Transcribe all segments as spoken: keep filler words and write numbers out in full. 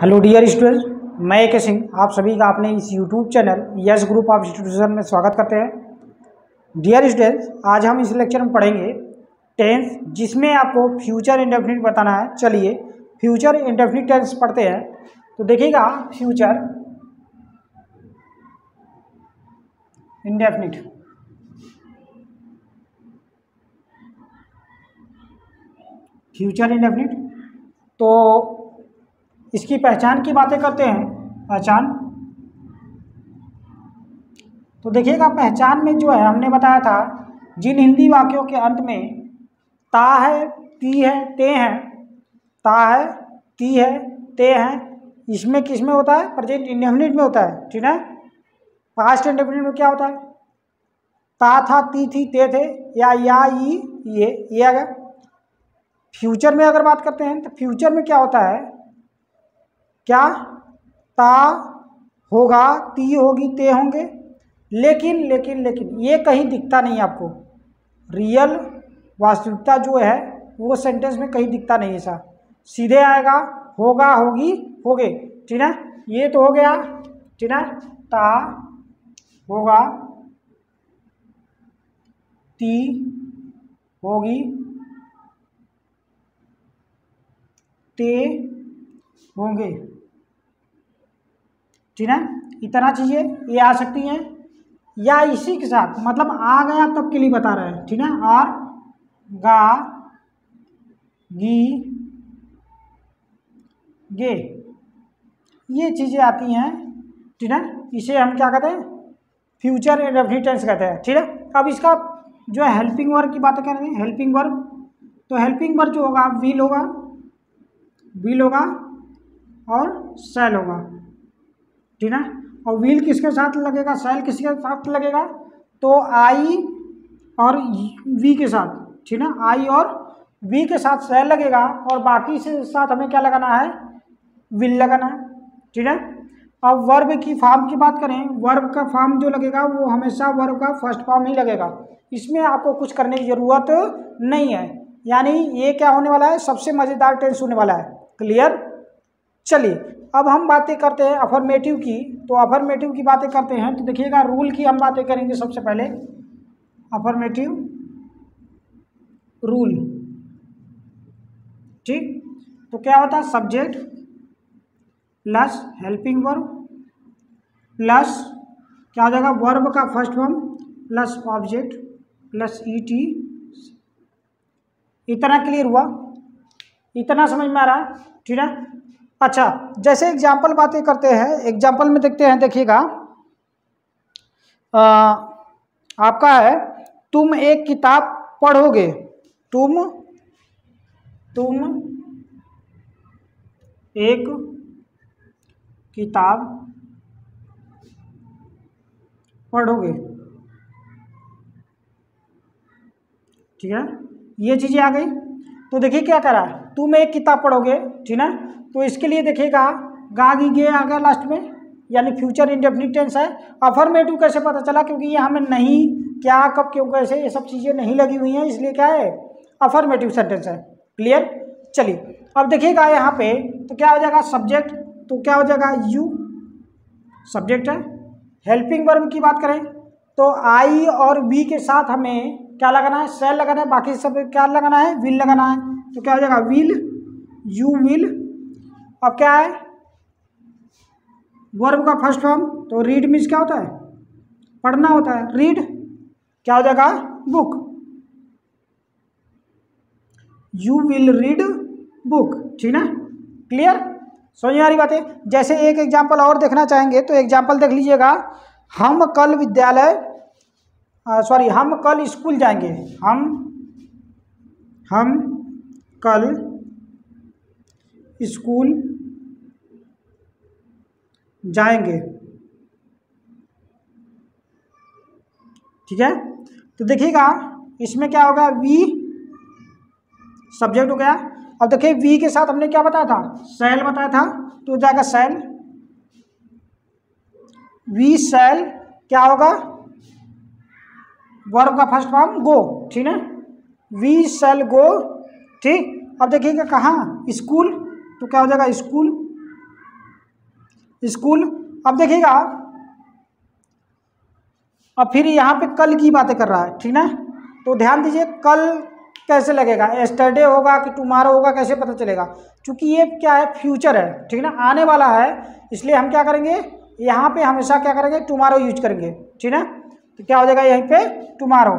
Hello dear students, मैं ए के सिंह आप सभी का अपने इस YouTube channel yes group of institution में स्वागत करते हैं। डियर स्टूडेंट्स, आज हम इस लेक्चर में पढ़ेंगे टेंस, जिसमें आपको फ्यूचर इंडेफिनिट बताना है। चलिए फ्यूचर इंडेफिनिट टेंस पढ़ते हैं। तो देखिएगा, फ्यूचर इंडेफिनिट फ्यूचर इंडेफिनिट तो इसकी पहचान की बातें करते हैं। पहचान तो देखिएगा, पहचान में जो है हमने बताया था, जिन हिंदी वाक्यों के अंत में ता है, ती है, ते हैं, ता है, ती है, ते हैं, इसमें किस में होता है? प्रेजेंट इंडेफिनिट में होता है, ठीक है। पास्ट इंडेफिनिट में क्या होता है? ता था, ती थी, ते थे, या या ई ये ये आ गया। फ्यूचर में अगर बात करते हैं तो फ्यूचर में क्या होता है? क्या ता होगा, ती होगी, ते होंगे, लेकिन लेकिन लेकिन ये कहीं दिखता नहीं आपको। रियल वास्तविकता जो है वो सेंटेंस में कहीं दिखता नहीं। ऐसा सीधे आएगा, होगा, होगी, होगे, ठीक है। ये तो हो गया, ठीक है। ता होगा, ती होगी, ते होंगे, ठीक है। इतना चीज़ें ये आ सकती हैं, या इसी के साथ मतलब आ गया तब के लिए बता रहे हैं, ठीक है। और गा, गी, गे, ये चीज़ें आती हैं, ठीक है। इसे हम क्या कहते हैं? फ्यूचर इंडेफिनिट टेंस कहते हैं, ठीक है। अब इसका जो है हेल्पिंग वर्ब की बातें कर रहे हैं। हेल्पिंग वर्ब तो हेल्पिंग वर्ब जो होगा, विल होगा, विल होगा और शैल होगा, ठीक है। और विल किसके साथ लगेगा, शैल किसके साथ लगेगा? तो आई और वी के साथ, ठीक है। आई और वी के साथ शैल लगेगा, और बाकी से साथ हमें क्या लगाना है? विल लगाना है, ठीक है। अब वर्ब की फॉर्म की बात करें, वर्ब का फॉर्म जो लगेगा वो हमेशा वर्ब का फर्स्ट फॉर्म ही लगेगा। इसमें आपको कुछ करने की जरूरत नहीं है। यानी ये क्या होने वाला है? सबसे मज़ेदार टेंस होने वाला है। क्लियर? चलिए अब हम बातें करते हैं अफर्मेटिव की। तो अफर्मेटिव की बातें करते हैं तो देखिएगा, रूल की हम बातें करेंगे सबसे पहले। अफर्मेटिव रूल, ठीक। तो क्या होता है? Subject plus helping verb plus क्या हो जाएगा? वर्ब का first form plus object plus E T. इतना क्लियर हुआ? इतना समझ में आ रहा है, ठीक है। अच्छा, जैसे एग्जाम्पल बातें करते हैं, एग्जाम्पल में देखते हैं। देखिएगा, आपका है, तुम एक किताब पढ़ोगे। तुम तुम एक किताब पढ़ोगे, ठीक है। ये चीज़ें आ गई। तो देखिए क्या करा है, तुम एक किताब पढ़ोगे, ठीक है। तो इसके लिए देखिएगा, गा गी गे आ गया लास्ट में, यानी फ्यूचर इंडेफिनिट टेंस है। अफर्मेटिव कैसे पता चला? क्योंकि ये हमें नहीं, क्या, कब, क्यों, कैसे, ये सब चीज़ें नहीं लगी हुई हैं, इसलिए क्या है? अफर्मेटिव सेंटेंस है। क्लियर? चलिए अब देखिएगा यहाँ पे, तो क्या हो जाएगा? सब्जेक्ट, तो क्या हो जाएगा? यू सब्जेक्ट है। हेल्पिंग वर्ब की बात करें तो आई और बी के साथ हमें क्या लगाना है? शैल लगाना है। बाकी सब क्या लगाना है? विल लगाना है। तो क्या हो जाएगा? Will, you will. अब क्या है? वर्ब का फर्स्ट फॉर्म, तो रीड मीन्स क्या होता है? पढ़ना होता है। रीड क्या हो जाएगा? Book. You will read book, ठीक है। क्लियर? समझ में आ रही बात है? जैसे एक एग्जाम्पल और देखना चाहेंगे तो एग्जाम्पल देख लीजिएगा। हम कल विद्यालय सॉरी हम कल स्कूल जाएंगे। हम हम कल स्कूल जाएंगे, ठीक है। तो देखिएगा, इसमें क्या होगा? वी सब्जेक्ट हो गया। अब देखिए, वी के साथ हमने क्या बताया था? शैल बताया था, तो जाएगा शैल। वी शैल क्या होगा? वर्ब का फर्स्ट फॉर्म गो, ठीक है। वी शैल गो, ठीक। अब देखिएगा कहाँ? स्कूल, तो क्या हो जाएगा? स्कूल। स्कूल। अब देखिएगा, अब फिर यहाँ पे कल की बातें कर रहा है, ठीक ना। तो ध्यान दीजिए, कल कैसे लगेगा, एस्टरडे होगा कि टुमारो होगा, कैसे पता चलेगा। क्योंकि ये क्या है, फ्यूचर है, ठीक ना, आने वाला है। इसलिए हम क्या करेंगे, यहाँ पे हमेशा क्या करेंगे, टुमारो यूज करेंगे, ठीक ना। तो क्या हो जाएगा यहीं पे, टुमारो,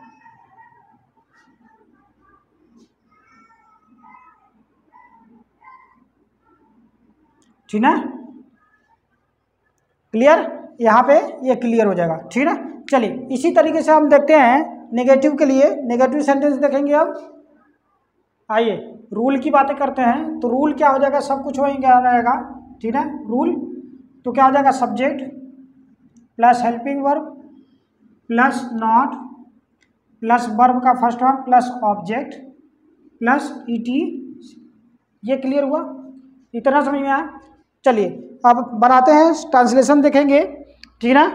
ठीक ना। क्लियर, यहाँ पे ये क्लियर हो जाएगा, ठीक ना। चलिए इसी तरीके से हम देखते हैं नेगेटिव के लिए, नेगेटिव सेंटेंस देखेंगे। अब आइए रूल की बातें करते हैं। तो रूल क्या हो जाएगा, सब कुछ वहीं क्या रहेगा, ठीक है। रूल तो क्या हो जाएगा, subject plus helping verb plus not plus verb का first form plus object plus E T. ये क्लियर हुआ, इतना समझ में आया। चलिए अब बनाते हैं, ट्रांसलेशन देखेंगे, ठीक ना।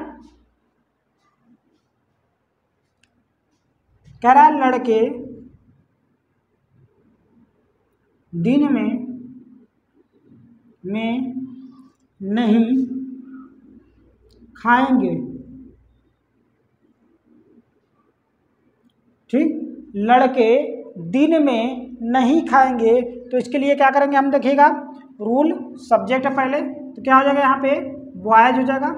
कह रहा है लड़के दिन में में नहीं खाएंगे, ठीक। लड़के दिन में नहीं खाएंगे, तो इसके लिए क्या करेंगे हम, देखिएगा रूल सब्जेक्ट है पहले, तो क्या हो जाएगा यहाँ पे, बॉयज हो जाएगा,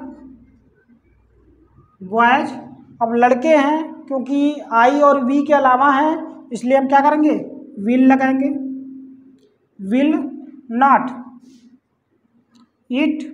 बॉयज। अब लड़के हैं, क्योंकि आई और वी के अलावा हैं, इसलिए हम क्या करेंगे, विल लगाएंगे, विल नॉट ईट।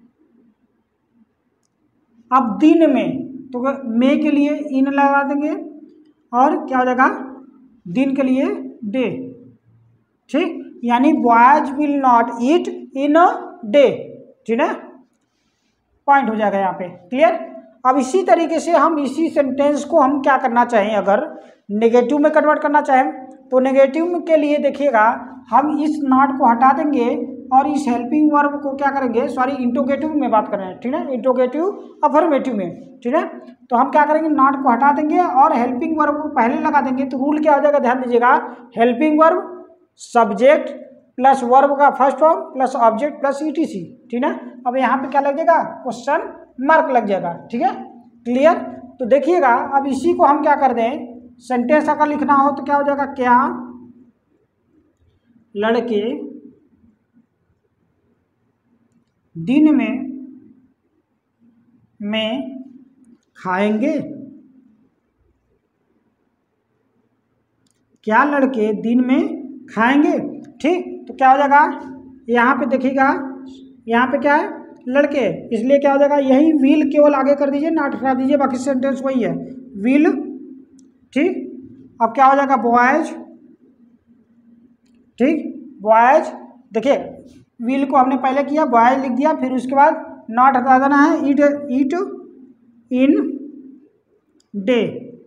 अब दिन में, तो मे के लिए इन लगा देंगे, और क्या हो जाएगा, दिन के लिए डे, ठीक। यानी boys will not eat in a day, ठीक है, पॉइंट हो जाएगा यहाँ पे, क्लियर। अब इसी तरीके से हम इसी सेंटेंस को हम क्या करना चाहें, अगर नेगेटिव में कन्वर्ट करना चाहें, तो नेगेटिव के लिए देखिएगा, हम इस नॉट को हटा देंगे और इस हेल्पिंग वर्ब को क्या करेंगे, सॉरी इंट्रोगेटिव में बात कर रहे हैं, ठीक है, इंट्रोगेटिव अफर्मेटिव में, ठीक है। तो हम क्या करेंगे, नॉट को हटा देंगे और हेल्पिंग वर्ब को पहले लगा देंगे। तो रूल क्या हो जाएगा, ध्यान दीजिएगा, helping verb subject plus verb का first form plus object plus ETC, ठीक है। अब यहाँ पे क्या लग जाएगा, क्वेश्चन मार्क लग जाएगा, ठीक है, क्लियर। तो देखिएगा, अब इसी को हम क्या कर दें, सेंटेंस अगर लिखना हो तो क्या हो जाएगा, क्या लड़के दिन में में खाएंगे, क्या लड़के दिन में खाएंगे, ठीक। तो क्या हो जाएगा, यहाँ पे देखिएगा, यहाँ पे क्या है, लड़के, इसलिए क्या हो जाएगा, यही विल केवल आगे कर दीजिए, नॉट हटा दीजिए, बाकी सेंटेंस वही है, विल, ठीक। अब क्या हो जाएगा, बॉयज, ठीक, बॉयज। देखिए विल को हमने पहले किया, बॉयज लिख दिया, फिर उसके बाद नॉट हटा देना है, ईट ईट इन डे,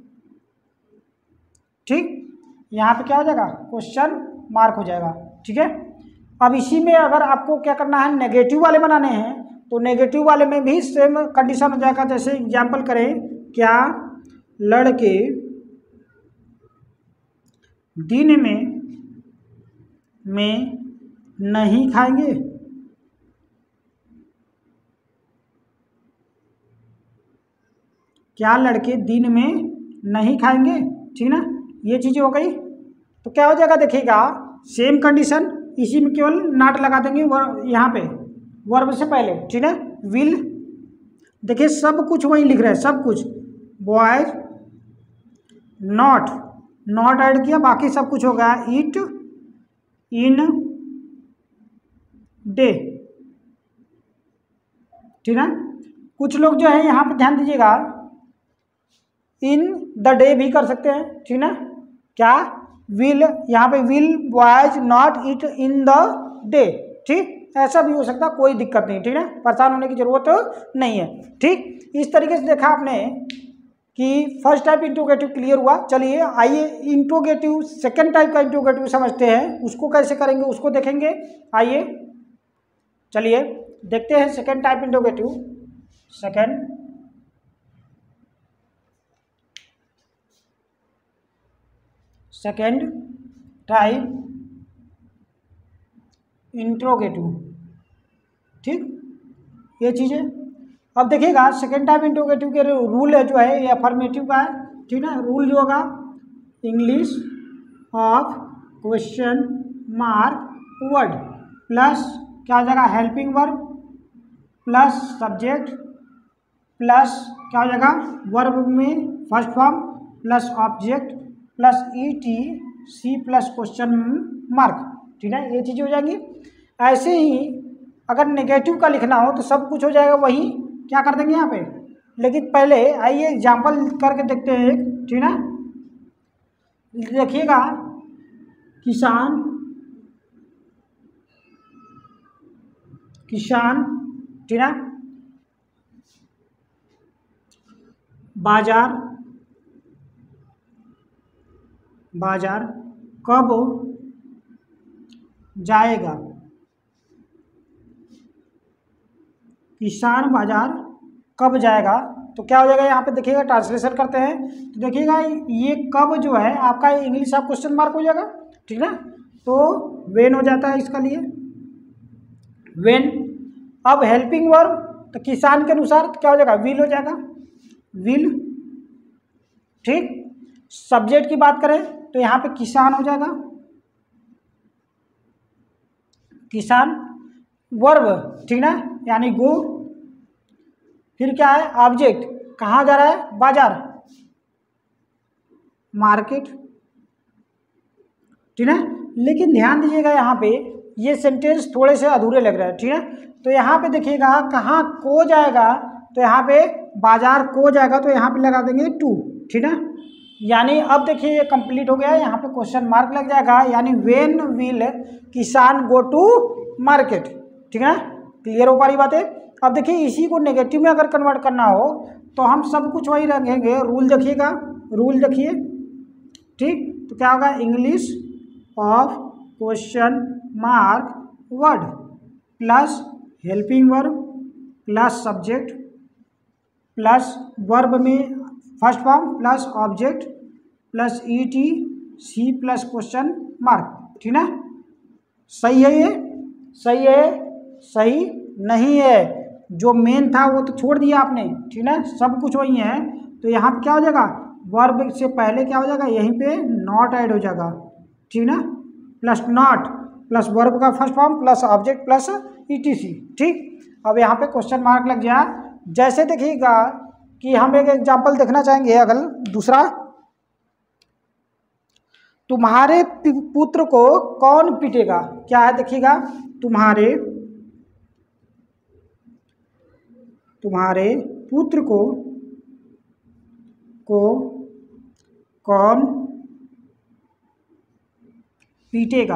ठीक। यहाँ पे क्या हो जाएगा, क्वेश्चन मार्क हो जाएगा, ठीक है। अब इसी में अगर आपको क्या करना है, नेगेटिव वाले बनाने हैं, तो नेगेटिव वाले में भी सेम कंडीशन हो जाएगा। जैसे एग्जांपल करें, क्या लड़के दिन में में नहीं खाएंगे, क्या लड़के दिन में नहीं खाएंगे, ठीक ना। ये चीज़ें हो गई। तो क्या हो जाएगा, देखिएगा सेम कंडीशन, इसी में केवल नॉट लगा देंगे यहाँ पे वर्ब से पहले, ठीक है। विल, देखिए सब कुछ वही लिख रहे हैं, सब कुछ, बॉयज नॉट नॉट ऐड किया, बाकी सब कुछ हो गया, ईट इन डे, ठीक है। कुछ लोग जो है यहाँ पे ध्यान दीजिएगा, इन द डे भी कर सकते हैं, ठीक ना। क्या विल, यहाँ पे will boys not eat in the day, ठीक, ऐसा भी हो सकता है, कोई दिक्कत नहीं, ठीक है, परेशान होने की जरूरत तो नहीं है, ठीक। इस तरीके से देखा आपने कि फर्स्ट टाइप इंट्रोगेटिव क्लियर हुआ। चलिए आइए इंट्रोगेटिव सेकंड टाइप का इंट्रोगेटिव समझते हैं, उसको कैसे करेंगे उसको देखेंगे। आइए चलिए देखते हैं second type interrogative. Second second type interrogative, ठीक। ये चीज़ें। अब देखिएगा सेकेंड टाइप इंटरोगेटिव के रूल है जो है ये अफर्मेटिव का है, ठीक है। रूल जो होगा English of question mark word plus क्या हो जाएगा helping verb plus subject plus क्या हो जाएगा वर्ब में first form plus object plus E T C plus question mark, ठीक है। ये चीज़ें हो जाएंगी। ऐसे ही अगर नेगेटिव का लिखना हो तो सब कुछ हो जाएगा वही, क्या कर देंगे यहाँ पे। लेकिन पहले आइए एग्जाम्पल करके देखते हैं एक, ठीक है। देखिएगा किसान किसान ठीक है, बाजार बाजार कब जाएगा, किसान बाजार कब जाएगा। तो क्या हो जाएगा यहाँ पे देखिएगा, ट्रांसलेशन करते हैं तो देखिएगा ये कब जो है आपका इंग्लिश ऑफ क्वेश्चन मार्क हो जाएगा, ठीक ना। तो वेन हो जाता है इसका लिए वेन। अब हेल्पिंग वर्ब तो किसान के अनुसार क्या हो जाएगा विल हो जाएगा विल, ठीक। सब्जेक्ट की बात करें तो यहाँ पे किसान हो जाएगा किसान। वर्ब ठीक ना यानी गो। फिर क्या है ऑब्जेक्ट, कहाँ जा रहा है बाजार मार्केट, ठीक है। लेकिन ध्यान दीजिएगा यहाँ पे ये सेंटेंस थोड़े से अधूरे लग रहे हैं, ठीक है। तो यहाँ पे देखिएगा कहाँ को जाएगा, तो यहाँ पे बाजार को जाएगा तो यहाँ पे लगा देंगे टू, ठीक है। यानी अब देखिए ये कंप्लीट हो गया, यहाँ पे क्वेश्चन मार्क लग जाएगा, यानी व्हेन विल किसान गो टू मार्केट, ठीक है। क्लियर हो पा रही बातें। अब देखिए इसी को नेगेटिव में अगर कन्वर्ट करना हो तो हम सब कुछ वही रखेंगे। रूल देखिएगा, रूल देखिए, ठीक। तो क्या होगा English of question mark word plus helping verb plus subject plus verb में first form plus object plus E T C plus question mark, ठीक ना। सही है ये, सही है, सही नहीं है। जो मेन था वो तो छोड़ दिया आपने, ठीक ना। सब कुछ वही है। तो यहाँ पे क्या हो जाएगा वर्ब से पहले क्या हो जाएगा यहीं पे नॉट ऐड हो जाएगा, ठीक ना। प्लस नॉट प्लस वर्ब का first form plus object plus E T C, ठीक। अब यहाँ पे क्वेश्चन मार्क लग जाए। जैसे देखिएगा कि हम एक एग्जांपल देखना चाहेंगे अगर दूसरा, तुम्हारे पुत्र को कौन पीटेगा। क्या है देखिएगा तुम्हारे तुम्हारे पुत्र को को कौन पीटेगा,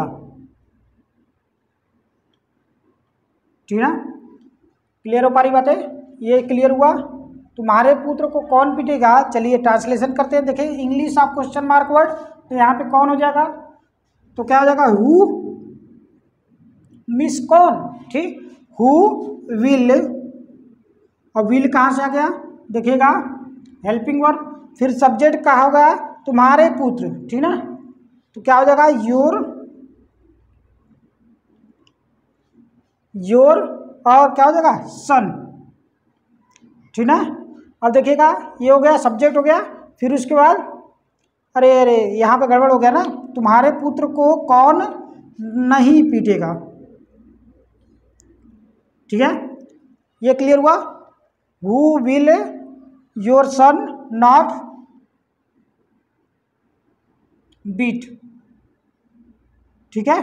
ठीक है। क्लियर हो पा रही बात है, ये क्लियर हुआ। तुम्हारे पुत्र को कौन पीटेगा। चलिए ट्रांसलेशन करते हैं। देखिए English of question mark word, तो यहाँ पे कौन हो जाएगा, तो क्या हो जाएगा हु मिस कौन, ठीक। हु विल, और विल कहाँ से आ गया देखिएगा हेल्पिंग वर्ब। फिर सब्जेक्ट कहाँ होगा तुम्हारे पुत्र, ठीक ना। तो क्या हो जाएगा योर योर और क्या हो जाएगा सन, ठीक ना। अब देखिएगा ये हो गया सब्जेक्ट हो गया। फिर उसके बाद अरे अरे यहाँ पे गड़बड़ हो गया ना, तुम्हारे पुत्र को कौन नहीं पीटेगा, ठीक है। ये क्लियर हुआ। Who will your son not beat, ठीक है।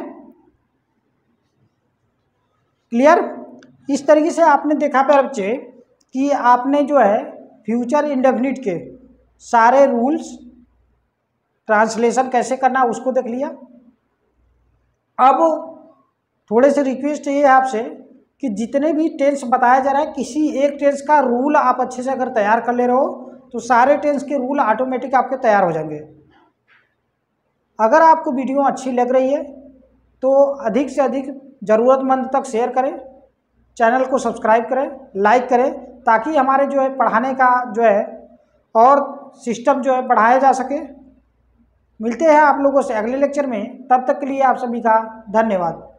क्लियर। इस तरीके से आपने देखा पे बच्चे कि आपने जो है फ्यूचर इंडेफिनिट के सारे रूल्स ट्रांसलेशन कैसे करना उसको देख लिया। अब थोड़े से रिक्वेस्ट ये है आपसे कि जितने भी टेंस बताया जा रहा है किसी एक टेंस का रूल आप अच्छे से अगर तैयार कर ले रहे हो तो सारे टेंस के रूल ऑटोमेटिक आपके तैयार हो जाएंगे। अगर आपको वीडियो अच्छी लग रही है तो अधिक से अधिक ज़रूरतमंद तक शेयर करें, चैनल को सब्सक्राइब करें, लाइक करें, ताकि हमारे जो है पढ़ाने का जो है और सिस्टम जो है बढ़ाया जा सके। मिलते हैं आप लोगों से अगले लेक्चर में, तब तक के लिए आप सभी का धन्यवाद।